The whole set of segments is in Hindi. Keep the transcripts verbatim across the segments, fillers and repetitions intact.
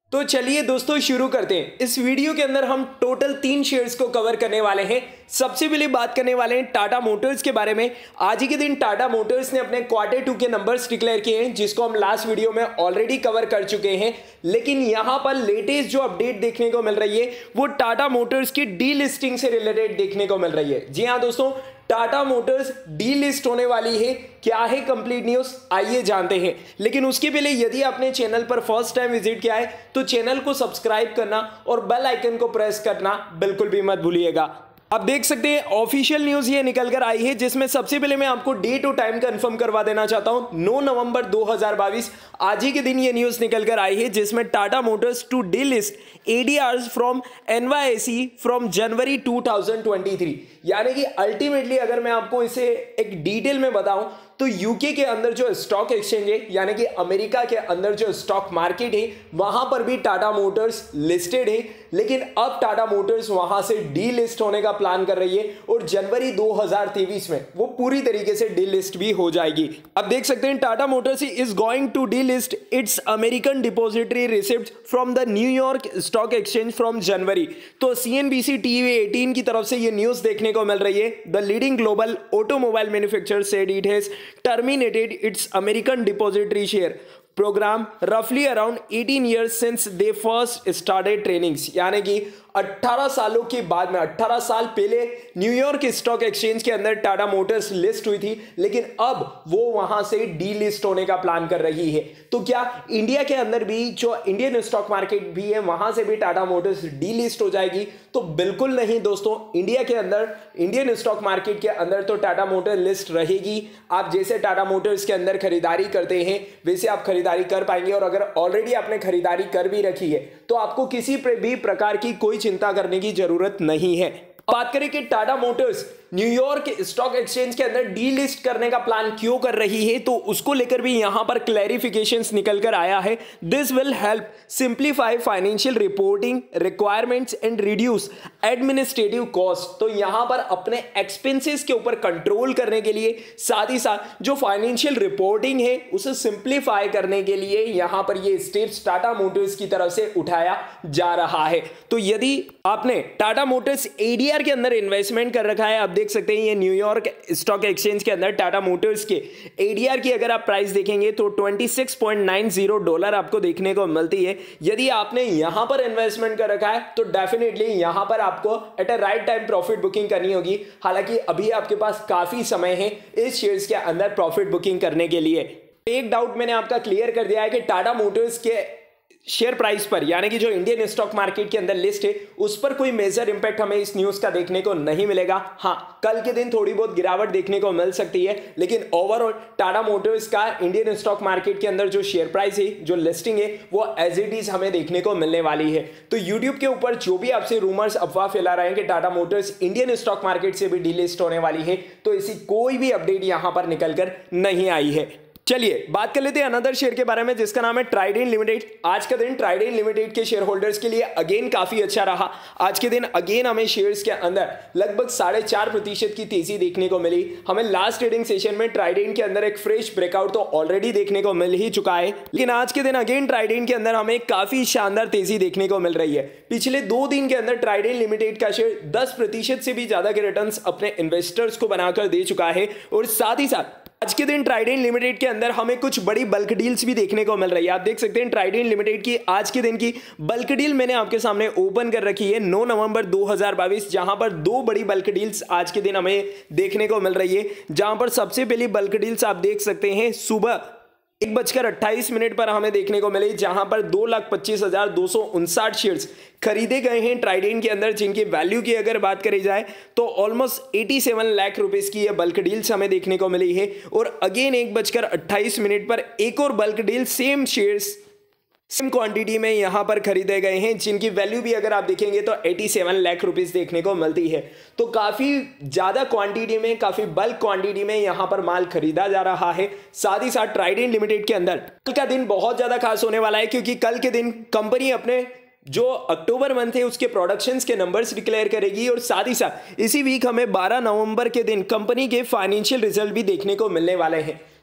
तो चलिए दोस्तों शुरू करते हैं। इस वीडियो के अंदर हम टोटल तीन शेयर्स को कवर करने वाले हैं। सबसे पहले बात करने वाले हैं टाटा मोटर्स के बारे में। आज ही के दिन टाटा मोटर्स ने अपने क्वार्टर टू के नंबर्स डिक्लेयर किए हैं, जिसको हम लास्ट वीडियो में ऑलरेडी कवर कर चुके हैं। लेकिन यहां पर लेटेस्ट जो अपडेट देखने को मिल रही है वो टाटा मोटर्स की डी लिस्टिंग से रिलेटेड देखने को मिल रही है। जी हाँ दोस्तों, टाटा मोटर्स डी लिस्ट होने वाली है। क्या है कंप्लीट न्यूज, आइए जानते हैं। लेकिन उसके पहले यदि आपने चैनल पर फर्स्ट टाइम विजिट किया है तो चैनल को सब्सक्राइब करना और बेल आइकन को प्रेस करना बिल्कुल भी मत भूलिएगा। आप देख सकते हैं ऑफिशियल न्यूज ये निकल कर आई है, जिसमें सबसे पहले मैं आपको डेट और टाइम कंफर्म करवा देना चाहता हूं। नौ नवंबर दो हज़ार बाईस आज ही के दिन ये न्यूज निकल कर आई है, जिसमें Tata Motors to delist ADRs from NYSE from January two thousand twenty three. यानी कि अल्टीमेटली अगर मैं आपको इसे एक डिटेल में बताऊं तो यूके के अंदर जो स्टॉक एक्सचेंज है, यानी कि अमेरिका के अंदर जो स्टॉक मार्केट है, वहां पर भी टाटा मोटर्स लिस्टेड है। लेकिन अब टाटा मोटर्स वहां से डी लिस्ट होने का प्लान कर रही है और जनवरी दो हज़ार तेईस में वो पूरी तरीके से डी लिस्ट भी हो जाएगी। अब देख सकते हैं Tata Motors is going to delist its American depository receipt from the New York stock exchange from January. तो सीएनबीसी टीवी एटीन की तरफ से ये न्यूज देखने को मिल रही है। The leading global automobile manufacturer said it has terminated its American depository share program roughly around eighteen years since they first started trainings। यानी कि अठारह सालों के बाद में, अठारह साल पहले न्यूयॉर्क स्टॉक एक्सचेंज के अंदर टाटा मोटर्स लिस्ट हुई थी, लेकिन अब वो वहां से डी लिस्ट होने का प्लान कर रही है। तो क्या इंडिया के अंदर भी जो इंडियन स्टॉक मार्केट भी है वहां से भी टाटा मोटर्स डी लिस्ट हो जाएगी? तो बिल्कुल नहीं दोस्तों, इंडिया के अंदर इंडियन स्टॉक मार्केट के अंदर तो टाटा मोटर लिस्ट रहेगी। आप जैसे टाटा मोटर्स के अंदर खरीदारी करते हैं वैसे आप खरीदारी कर पाएंगे, और अगर ऑलरेडी आपने खरीदारी कर भी रखी है तो आपको किसी भी प्रकार की कोई चिंता करने की जरूरत नहीं है। बात करें कि Tata Motors New York stock exchange के अंदर डी लिस्ट करने का प्लान क्यों कर रही है, तो उसको लेकर भी यहां पर क्लैरिफिकेशंस निकल कर आया है। This will help simplify financial reporting requirements and reduce administrative cost. तो यहां पर अपने एक्सपेंसेस के ऊपर कंट्रोल करने के लिए, साथ ही साथ जो फाइनेंशियल रिपोर्टिंग है उसे सिंप्लीफाई करने के लिए यहां पर ये स्टेप्स टाटा मोटर्स की तरफ से उठाया जा रहा है। तो यदि आपने टाटा मोटर्स एडीआर के अंदर इन्वेस्टमेंट कर रखा है, आप देख सकते हैं ये न्यूयॉर्क स्टॉक एक्सचेंज के अंदर टाटा मोटर्स के एडीआर की अगर आप प्राइस देखेंगे तो छब्बीस पॉइंट नौ ज़ीरो डॉलर आपको देखने को मिलती है। यदि आपने यहां पर इन्वेस्टमेंट कर रखा है तो डेफिनेटली यहां पर आपको at a right time profit booking करनी होगी। हालांकि अभी आपके पास काफी समय है इस शेयर्स के अंदर प्रॉफिट बुकिंग करने के लिए। एक डाउट मैंने आपका क्लियर कर दिया है कि टाटा मोटर्स के शेयर प्राइस पर, यानी कि जो इंडियन स्टॉक मार्केट के अंदर लिस्ट है उस पर कोई मेजर इंपैक्ट हमें इस न्यूज का देखने को नहीं मिलेगा। हाँ, कल के दिन थोड़ी बहुत गिरावट देखने को मिल सकती है, लेकिन ओवरऑल टाटा मोटर्स का इंडियन स्टॉक मार्केट के अंदर जो शेयर प्राइस है, जो लिस्टिंग है, वो एज इट इज हमें देखने को मिलने वाली है। तो यूट्यूब के ऊपर जो भी आपसे रूमर्स अफवाह फैला रहे हैं कि Tata Motors Indian stock market से भी डीलिस्ट होने वाली है, तो ऐसी कोई भी अपडेट यहां पर निकलकर नहीं आई है। चलिए बात कर लेते हैं अनदर शेयर के बारे में, जिसका नाम है ट्राइडेंट लिमिटेड। आज का दिन ट्राइडेंट लिमिटेड के शेयर होल्डर्स के लिए अगेन काफी अच्छा रहा। आज के दिन अगेन हमें शेयर्स के अंदर लगभग साढ़े चार प्रतिशत की तेजी देखने को मिली। हमें लास्ट ट्रेडिंग सेशन में ट्राइडेंट के अंदर एक फ्रेश ब्रेकआउट तो ऑलरेडी देखने को मिल ही चुका है, लेकिन आज के दिन अगेन ट्राइडेंट के अंदर हमें काफी शानदार तेजी देखने को मिल रही है। पिछले दो दिन के अंदर ट्राइडेंट लिमिटेड का शेयर दस प्रतिशत से भी ज्यादा के रिटर्न्स अपने इन्वेस्टर्स को बनाकर दे चुका है। और साथ ही साथ आज के दिन ट्राइडेंट लिमिटेड के अंदर हमें कुछ बड़ी बल्क डील्स भी देखने को मिल रही है। आप देख सकते हैं ट्राइडेंट लिमिटेड की आज के दिन की बल्क डील मैंने आपके सामने ओपन कर रखी है नौ नवंबर दो हज़ार बाईस, जहां पर दो बड़ी बल्क डील्स आज के दिन हमें देखने को मिल रही है। जहां पर सबसे पहली बल्क डील्स आप देख सकते हैं सुबह एक बजकर अट्ठाईस मिनट पर हमें देखने को मिले, जहां पर दो लाख पच्चीस हजार दो सौ उनसाठ शेयर्स खरीदे गए हैं ट्राइडेंट के अंदर, जिनकी वैल्यू की अगर बात करी जाए तो ऑलमोस्ट सत्तासी लाख रुपीस की ये बल्क डील्स हमें देखने को मिली है। और अगेन एक बजकर अट्ठाईस मिनट पर एक और bulk deal same shares same quantity में यहां पर खरीदे गए हैं, जिनकी वैल्यू भी अगर आप देखेंगे तो सत्तासी लाख रुपीस देखने को मिलती है। तो काफी ज्यादा क्वांटिटी में, काफी बल्क क्वांटिटी में यहां पर माल खरीदा जा रहा है। साथ ही साथ ट्राइडेंट लिमिटेड के अंदर कल का दिन बहुत ज्यादा खास होने वाला है, क्योंकि कल के दिन कंपनी अपने जो अक्टूबर मंथ है उसके प्रोडक्शंस के नंबर्स डिक्लेयर करेगी। और साथ ही साथ इसी वीक हमें बारह नवंबर के दिन कंपनी के फाइनेंशियल रिजल्ट भी देखने को मिलने वाले हैं।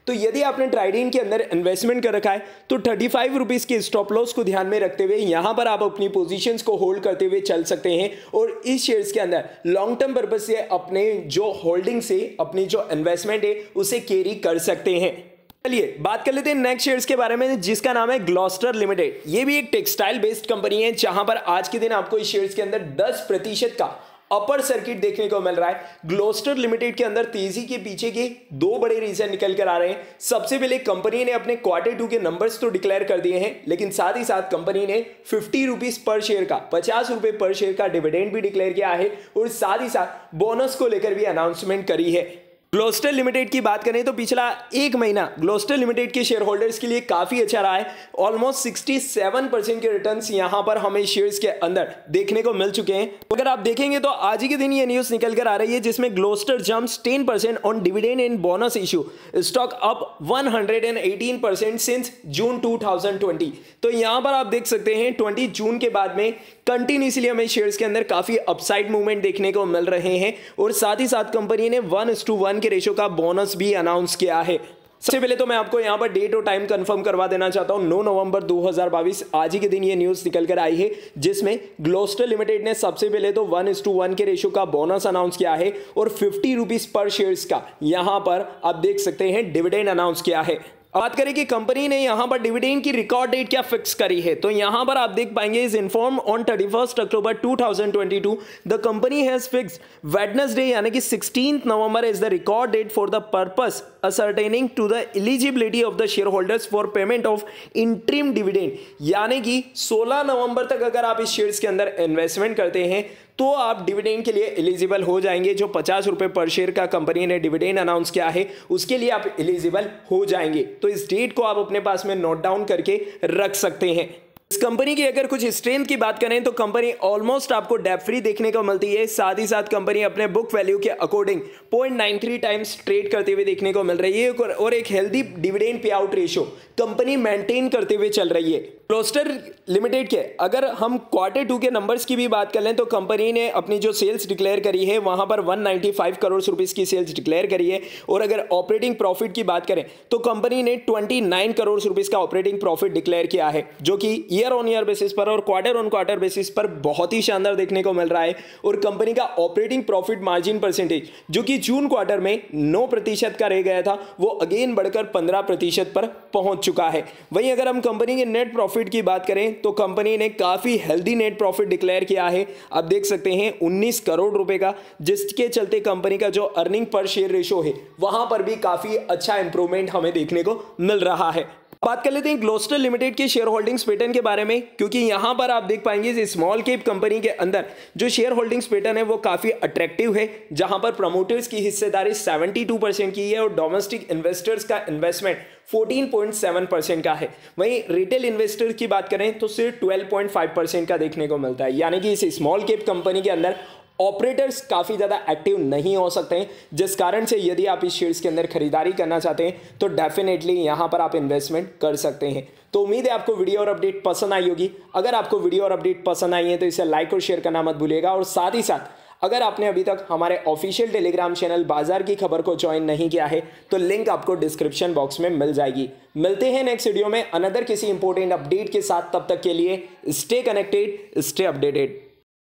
तो यदि आपने ट्राइडेंट के अंदर इन्वेस्टमेंट कर रखा है तो थर्टी फाइव रुपीज के स्टॉप लॉस को ध्यान में रखते हुए यहां पर आप अपनी पोजीशंस को होल्ड करते हुए चल सकते हैं और इस शेयर्स के अंदर लॉन्ग टर्म पर्पज से अपने जो होल्डिंग से अपनी जो इन्वेस्टमेंट है उसे कैरी कर सकते हैं। चलिए बात कर लेते हैं नेक्स्ट शेयर्स के बारे में, जिसका नाम है ग्लॉस्टर लिमिटेड। ये भी एक टेक्सटाइल बेस्ड कंपनी है जहां पर आज के दिन आपको इस शेयर्स के अंदर दस प्रतिशत का अपर सर्किट देखने को मिल रहा है। ग्लॉस्टर लिमिटेड के अंदर तेजी के पीछे के दो बड़े रीजन निकल कर आ रहे हैं। सबसे पहले कंपनी ने अपने क्वार्टर टू के नंबर्स तो डिक्लेयर कर दिए हैं, लेकिन साथ ही साथ कंपनी ने फिफ्टी रुपीज पर शेयर का पचास रुपए पर शेयर का डिविडेंड भी डिक्लेयर किया है और साथ ही साथ बोनस को लेकर भी अनाउंसमेंट करी है। ग्लॉस्टर लिमिटेड की बात करें तो पिछला एक महीना ग्लॉस्टर लिमिटेड के शेयर होल्डर्स के लिए काफी अच्छा रहा है। ऑलमोस्ट सिक्सटी सेवन परसेंट के रिटर्न्स यहां पर हमें शेयर्स के अंदर देखने को मिल चुके हैं। अगर आप देखेंगे तो आज ही के दिन ये न्यूज निकल कर आ रही है जिसमें Gloster jumps ten percent on dividend and bonus issue, stock up one hundred eighteen percent since June two thousand twenty. तो यहां पर आप देख सकते हैं ट्वेंटी जून के बाद में कंटिन्यूसली हमें शेयर्स के अंदर काफी अपसाइड मूवमेंट देखने को मिल रहे हैं और साथ ही साथ कंपनी ने वन इस टू वन के रेशो का बोनस भी अनाउंस किया है। सबसे पहले तो मैं आपको यहां पर डेट और टाइम कंफर्म करवा देना चाहता हूं। नौ नवंबर दो हज़ार बाईस आज ही के दिन ये न्यूज निकल कर आई है जिसमें ग्लॉस्टर लिमिटेड ने सबसे पहले तो वन इस टू वन के रेशो का बोनस अनाउंस किया है और फिफ्टी रुपीज पर शेयर्स का यहां पर आप देख सकते हैं डिविडेंड अनाउंस किया है। बात करें कि कंपनी ने यहां पर डिविडेंड की रिकॉर्ड डेट क्या फिक्स करी है तो यहां पर आप देख पाएंगे is inform on thirty first October two thousand twenty two the company has fixed Wednesday यानी कि sixteenth November is the record date for the purpose ascertaining to the eligibility of the shareholders for payment of interim dividend। यानी कि सोलह नवंबर तक अगर आप इस शेयर्स के अंदर इन्वेस्टमेंट करते हैं तो आप डिविडेंड के लिए एलिजिबल हो जाएंगे। जो पचास रुपए पर शेयर का कंपनी ने डिविडेंड अनाउंस किया है उसके लिए आप एलिजिबल हो जाएंगे। तो इस डेट को आप अपने पास में नोट डाउन करके रख सकते हैं। इस कंपनी की अगर कुछ स्ट्रेंथ की बात करें तो कंपनी ऑलमोस्ट आपको डेट फ्री देखने को मिलती है। साथ ही साथ कंपनी अपने बुक वैल्यू के according point nine three times trade करते हुए देखने को मिल रही है और एक healthy dividend payout ratio company maintain करते हुए चल रही है। ग्लॉस्टर लिमिटेड के अगर हम क्वार्टर टू के नंबर्स की भी बात कर लें तो कंपनी ने अपनी जो सेल्स डिक्लेयर करी है वहां पर one ninety five crore rupees की सेल्स डिक्लेयर करी है और अगर ऑपरेटिंग प्रॉफिट की बात करें तो कंपनी ने ट्वेंटी नाइन करोड़ रुपीस का ऑपरेटिंग प्रॉफिट डिक्लेयर किया है जो कि ईयर ऑन ईयर बेसिस पर और क्वार्टर ऑन क्वार्टर बेसिस पर बहुत ही शानदार देखने को मिल रहा है। और कंपनी का ऑपरेटिंग प्रॉफिट मार्जिन परसेंटेज जो कि जून क्वार्टर में नौ प्रतिशत का रह गया था वो अगेन बढ़कर पंद्रह प्रतिशत पर पहुंच चुका है। वहीं अगर हम कंपनी के नेट प्रॉफिट की बात करें तो कंपनी ने काफी हेल्दी नेट प्रॉफिट डिक्लेयर किया है। आप देख सकते हैं उन्नीस करोड़ रुपए का, जिसके चलते कंपनी का जो अर्निंग पर शेयर रेशो है वहां पर भी काफी अच्छा इंप्रूवमेंट हमें देखने को मिल रहा है। बात कर लेते हैं ग्लॉस्टर लिमिटेड के शेयर होल्डिंग्स पैटर्न के बारे में, क्योंकि यहां पर आप देख पाएंगे इस स्मॉल कैप कंपनी के अंदर जो शेयर होल्डिंग्स पैटर्न है वो काफी अट्रैक्टिव है, जहां पर प्रमोटर्स की हिस्सेदारी बहत्तर परसेंट की है और डोमेस्टिक इन्वेस्टर्स का इन्वेस्टमेंट चौदह पॉइंट सात परसेंट का है। वहीं रिटेल इन्वेस्टर की बात करें तो सिर्फ बारह पॉइंट पाँच परसेंट का देखने को मिलता है। यानी कि इस स्मॉल कैप कंपनी के अंदर ऑपरेटर्स काफ़ी ज़्यादा एक्टिव नहीं हो सकते हैं, जिस कारण से यदि आप इस शेयर्स के अंदर खरीदारी करना चाहते हैं तो डेफिनेटली यहाँ पर आप इन्वेस्टमेंट कर सकते हैं। तो उम्मीद है आपको वीडियो और अपडेट पसंद आई होगी। अगर आपको वीडियो और अपडेट पसंद आई है तो इसे लाइक और शेयर करना मत भूलिएगा। और साथ ही साथ अगर आपने अभी तक हमारे ऑफिशियल टेलीग्राम चैनल बाजार की खबर को ज्वाइन नहीं किया है तो लिंक आपको डिस्क्रिप्शन बॉक्स में मिल जाएगी। मिलते हैं नेक्स्ट वीडियो में अनदर किसी इंपॉर्टेंट अपडेट के साथ। तब तक के लिए स्टे कनेक्टेड, स्टे अपडेटेड।